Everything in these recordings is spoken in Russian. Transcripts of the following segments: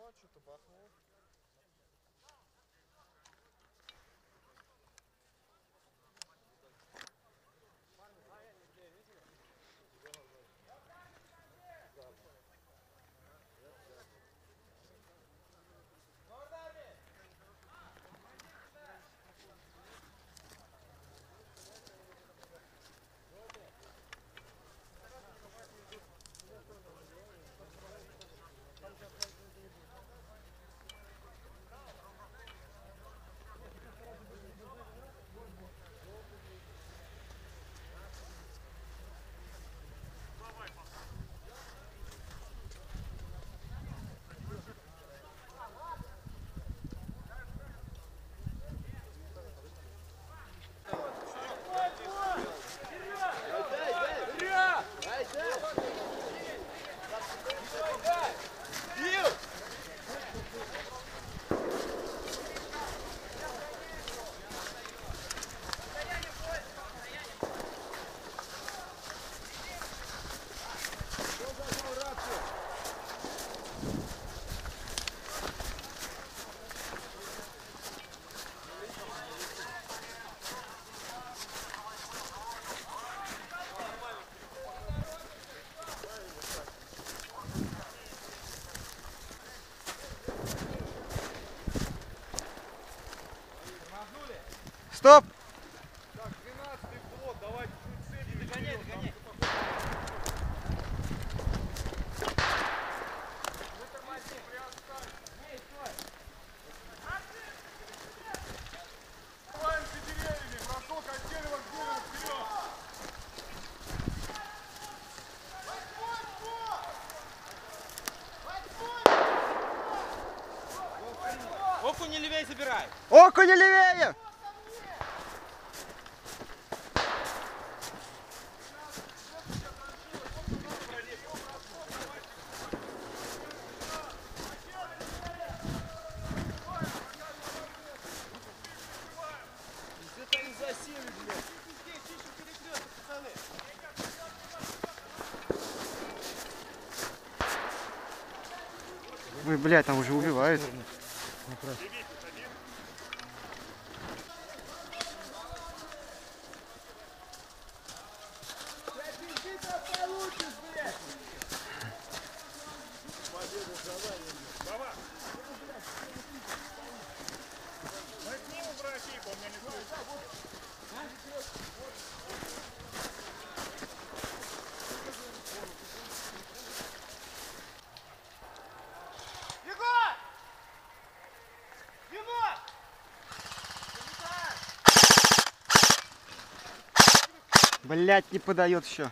что-то бахнул. Стоп! Так, 12-й взвод, давайте чуть цепи. Догоняй, догоняй. Вытормози, приоставь. Эй, стой! Открываемся деревьями, бросок от дерева к дереву, вперед. Окунь не левее забирай! Окунь левее! Где-то они засели, блядь. Ой, блядь, там уже убивают. Возьми его, братик, он меня не слышит. Егор! Егор! Блядь, не подает еще.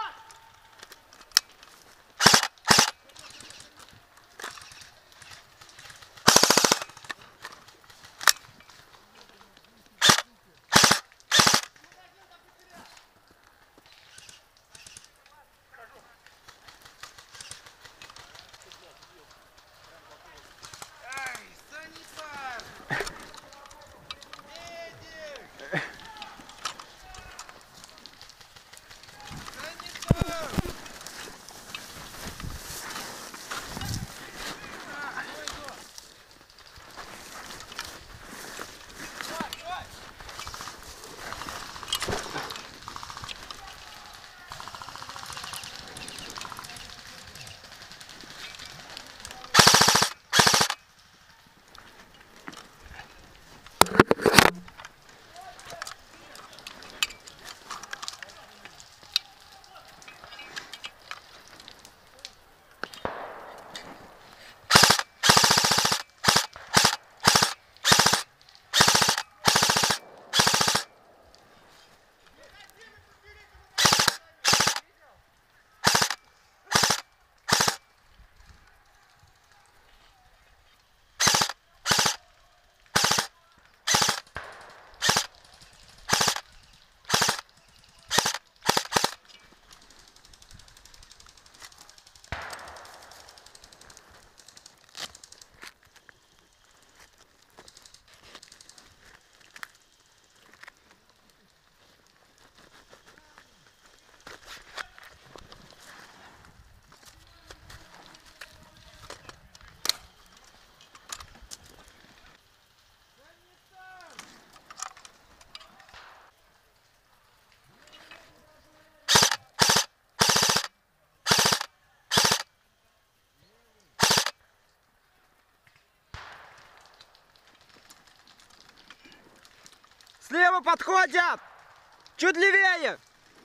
Ай, санитар! Медик! Слева подходят! Чуть левее!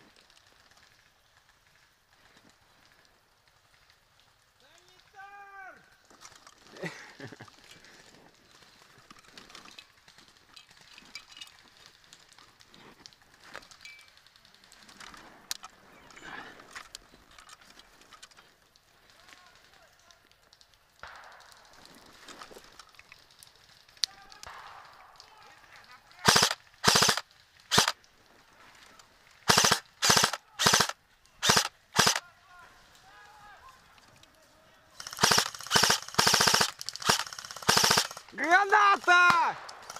Граната!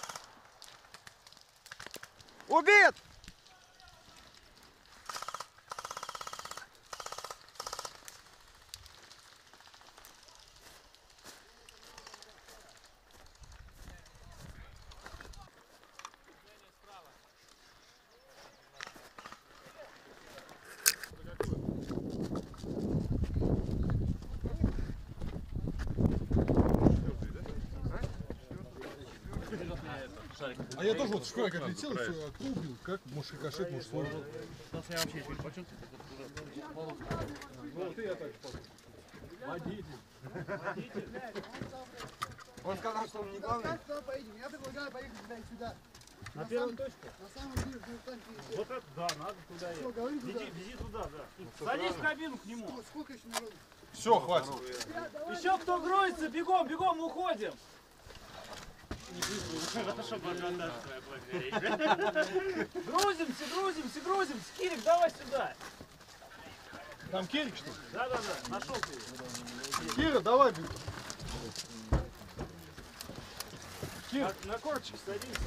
Убит! А я тоже вот в школе как летел, все окно убил, как может рикошет, может свой. Он сказал, что он не главный. Я предлагаю поехать сюда. На первую точку? На самом деле, Вот это да, надо туда ехать. говори туда. Вези туда, да. Садись в кабину к нему. Сколько еще народу? Все, хватит. Еще кто грузится, бегом, бегом, уходим. Грузимся, грузимся, грузимся. Кирик, давай сюда. Там Керик, что ли? Да, нашел ты его. Кира, давай, блин. На корточке садимся.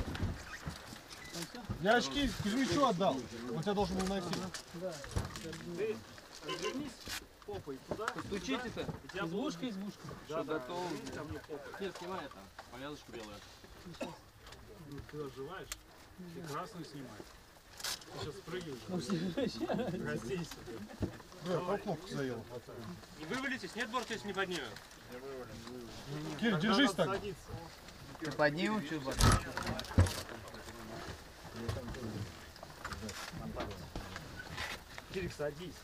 Я очки Кузьмичу отдал. Он тебя должен был найти. Ты вернись попой туда. Стучите-то. Избушка, Что готово? Нет, снимай там. Повязочку белую. Ты оживаешь? И красную снимай. Ты сейчас спрыгиваешь. Разденься. Да, по кнопку заел. Не вывалитесь, нет борта, если не поднимем. Кир, держись так. Ты поднимем что-то? Кирик, садись.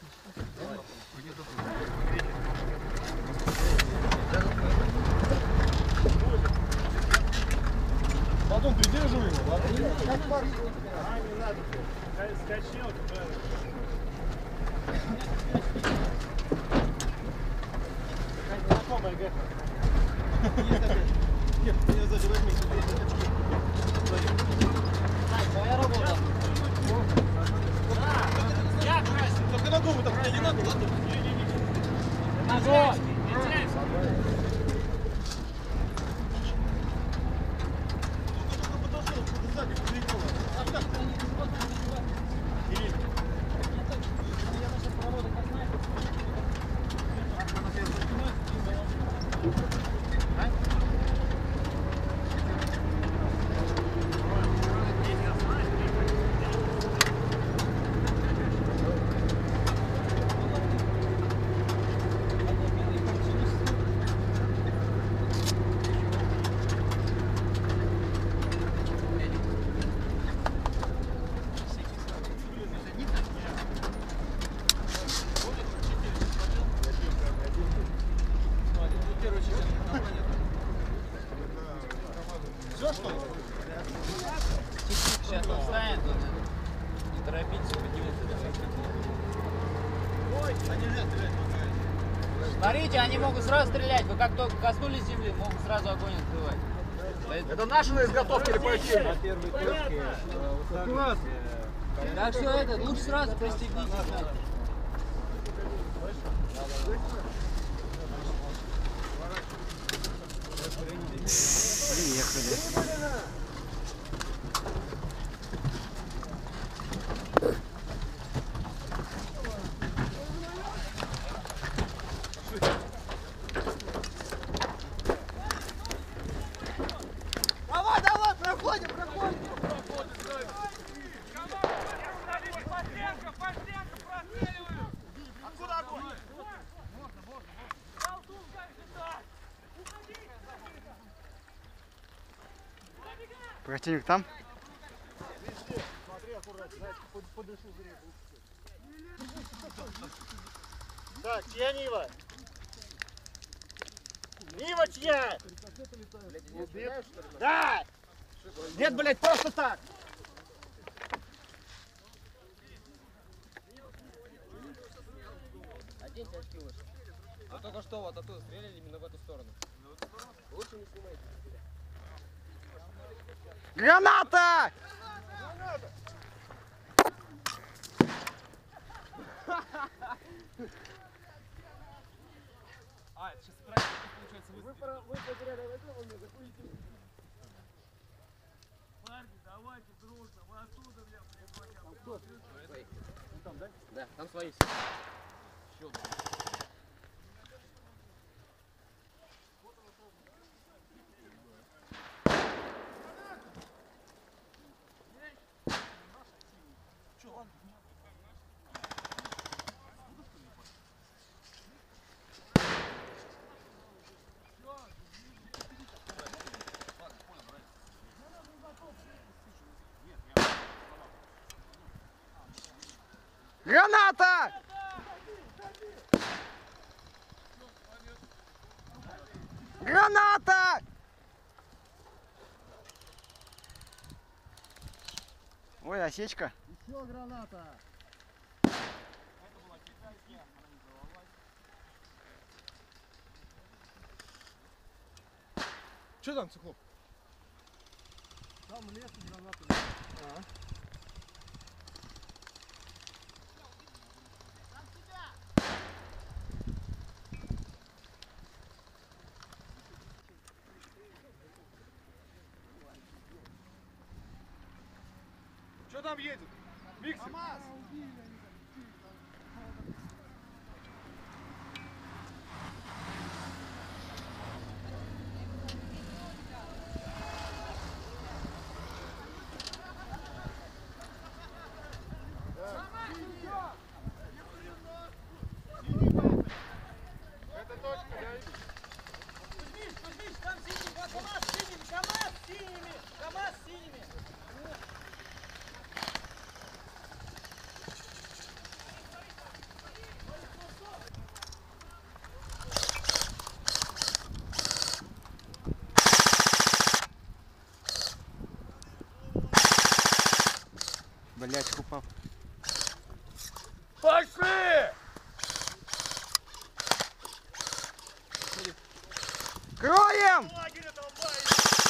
Потом придерживай его, ладно? Не надо. Скачнет. Знакомая Гэха. Твоя работа. Я красил. Только ногу так мне не надо, ладно? Ногой! Все, что ли? Сейчас он встанет, не торопитесь, поднимите. Смотрите, они могут сразу стрелять. Вы как только коснулись земли, могут сразу огонь открывать. Это наши на изготовке или пойти? Так что это, лучше сразу пристегнитесь. Приехали. Давай, давай, проходим, проходим. Противник там? Так, чья Нива? Нива чья? Да! Нет, блядь, просто так! Оденьте очки лучше. А только что вот оттуда стреляли именно в эту сторону. Лучше не снимайте. Граната! А, это сейчас правильно получается выстрел. Вы потеряли этого, мне закуете. Парни, давайте дружно, вы оттуда, бля, блядь. Там, да? Да, там свои. Граната! Граната! Ой, осечка. Еще граната. Что там, Циклоп? Там лес и граната. Что там едет? Миксер? Там синими, КамАЗ с синими, КамАЗ с синими, КамАЗ с синими. Блять, упал. Пошли! Кроем! Лагеря долбай!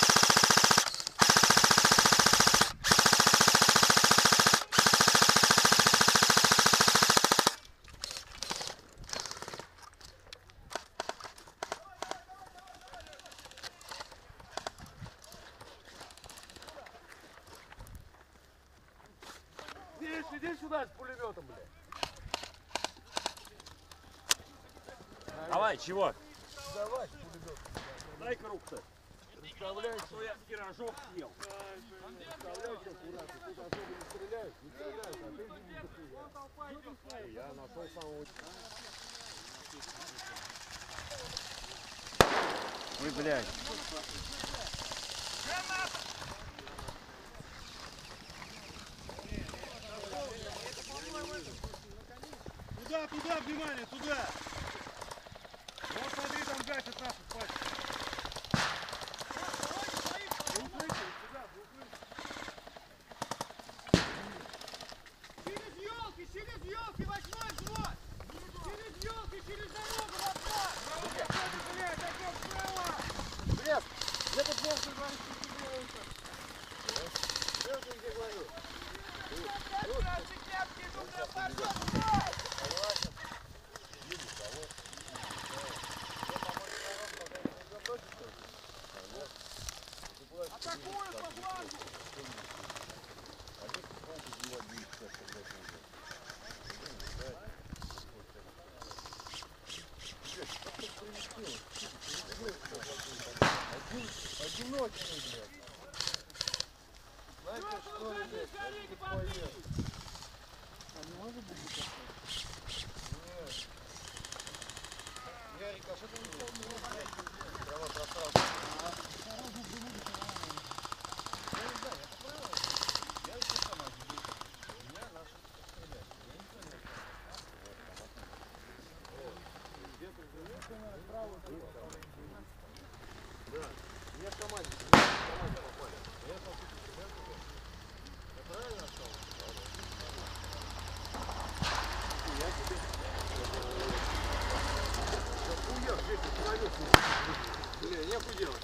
Иди сюда с пулеметом, блядь. Давай, чего? Давай с пулеметом. Дай-ка руку-то. Представляешь, что я пирожок съел. Представляешь, аккуратно. Тут особо не стреляют, а ты не. Я нашел самого. Ой, блядь. Туда, туда, внимание, туда! Вот смотри, там гасит нашу пачку. Через елки, 8-й взвод! Через елки, через дорогу, направо! Блядь, я тут волк говорит, что ты делаешь. Верно, где говорю. Атакую по флангу! Одиночный, блядь. Знаете, что ли, блядь, не поверь. А не может быть такое? Нет. Я рикошетом не знаю. Прямо пространство. Бля, нехуй делать.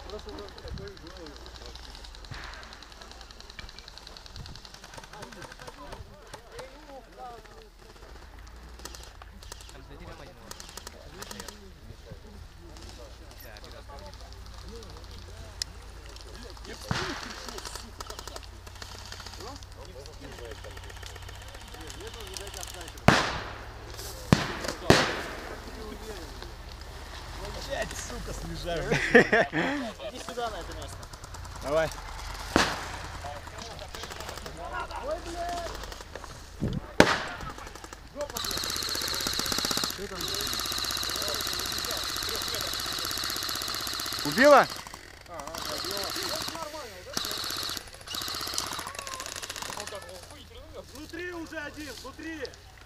Иди сюда, на это место. Давай. Убила? Внутри уже один, внутри.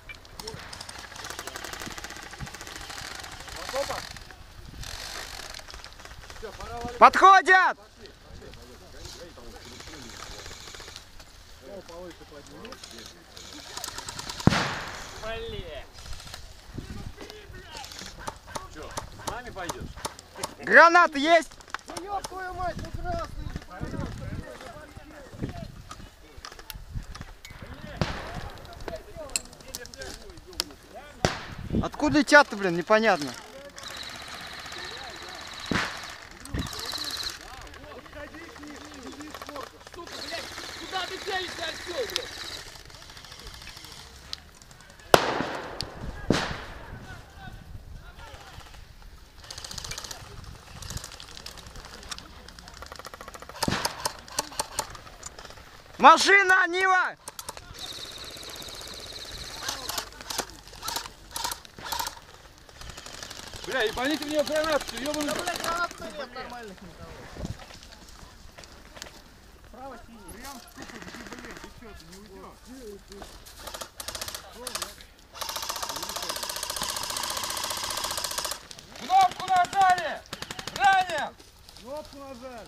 Подходят! Блин. Что, с нами пойдешь? Гранаты есть? Да ёб твою мать, ну красный же, пожалуйста. Откуда летят-то, блин, непонятно. Сука, блядь, куда ты целишься, осёл, блядь? Машина, Нива! Бля, ебаните в нее гранату, ёбаный. Да, блядь, гранат-то нет нормальных никого. Прям, сука, где, блядь, ты чё, ты не уйдёшь? Кнопку нажали! Ранен! Кнопку нажали.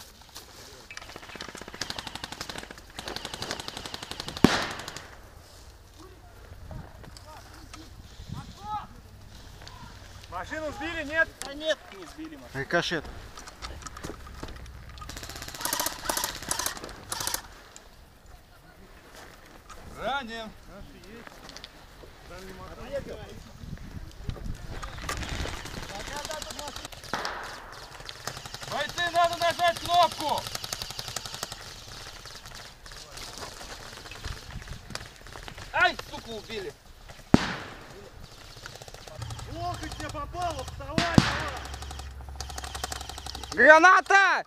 Машину сбили, нет? Да нет, не сбили машину. Рикошет. Ранен! Бойцы, надо нажать кнопку! Ай, сука, убили. Локоть мне попало, вставай, давай! Граната!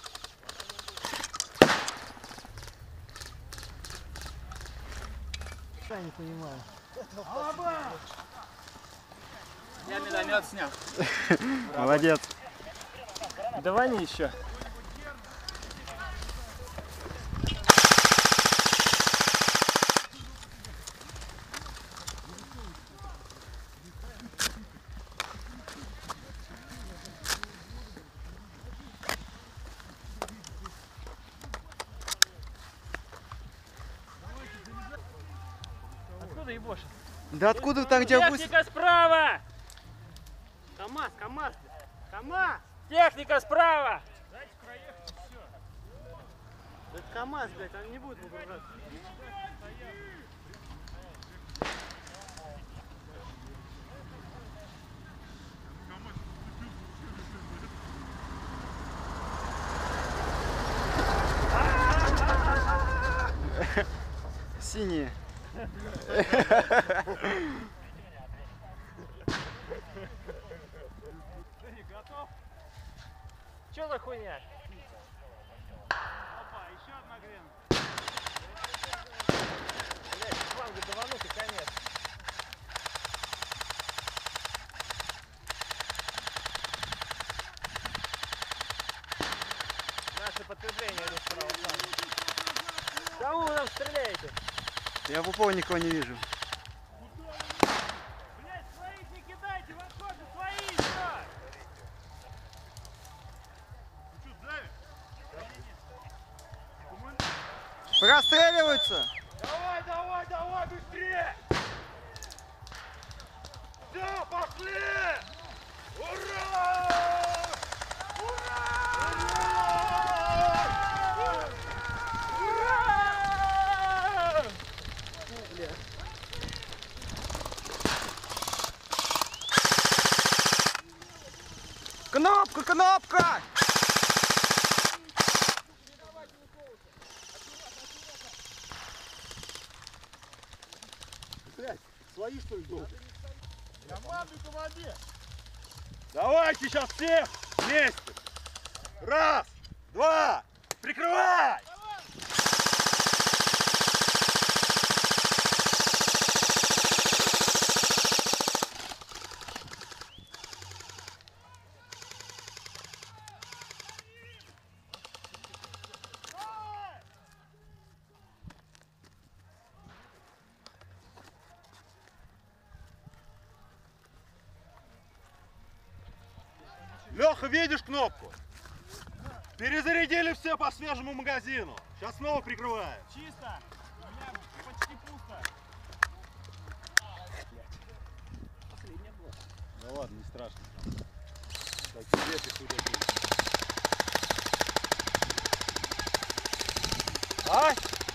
Алаба! Я миномет снял. Молодец. Давай не еще. Откуда ебошь? Да откуда так тебя быстро? Техника справа! КамАЗ, КамАЗ! КамАЗ! Техника справа! Это КамАЗ, блядь, он не будет выгружаться. Синие. Что за хуйня? Опа, еще одна грена. Блять, флангу даванут и конец. Наше подтверждение идут справа фланга. Кого вы там стреляете? Я в упор никого не вижу. Блядь, своих не кидайте, в отходе свои, всё! Ты что, давишь? Простреливаются! Давай, давай, давай, быстрее! Все, пошли! Ура! Опять? Свои что ли долго? Команду командир! Давайте сейчас всех вместе. Раз, два, прикрывай! Леха, видишь кнопку? Перезарядили все по свежему магазину. Сейчас снова прикрываем. Чисто! У меня почти пусто. Да ладно, не страшно. Так, тебе ты куда будешь? А?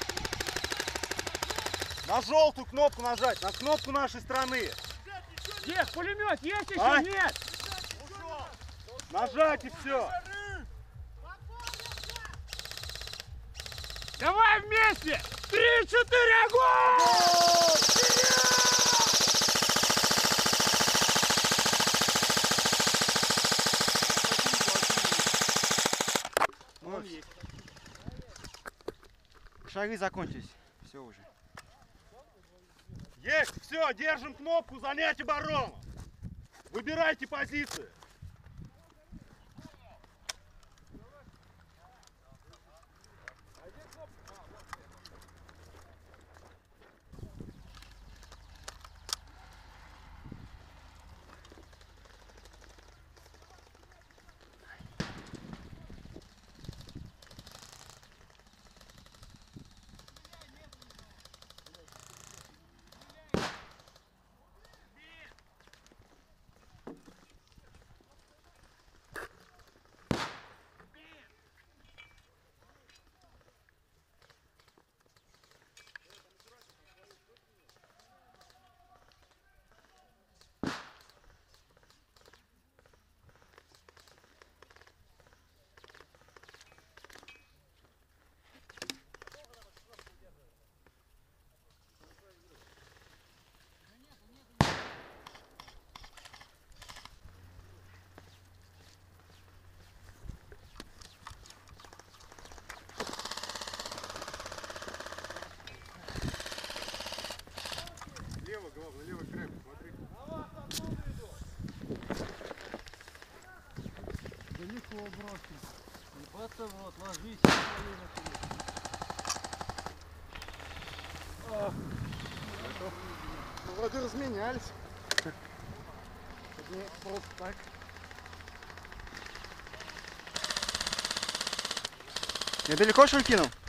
На желтую кнопку нажать, на кнопку нашей страны. Есть, пулемет, есть еще? А? Нет! Нажать и все. Давай вместе! 3-4, огонь! Шаги закончились. Все уже. Есть, все, держим кнопку, занять оборону. Выбирайте позиции. Лево, главное, левый край, посмотри. Далеко бросил. Ебаться в рот, ложись. Ну, вроде разменялись. Не просто так. Я далеко что ли кинул?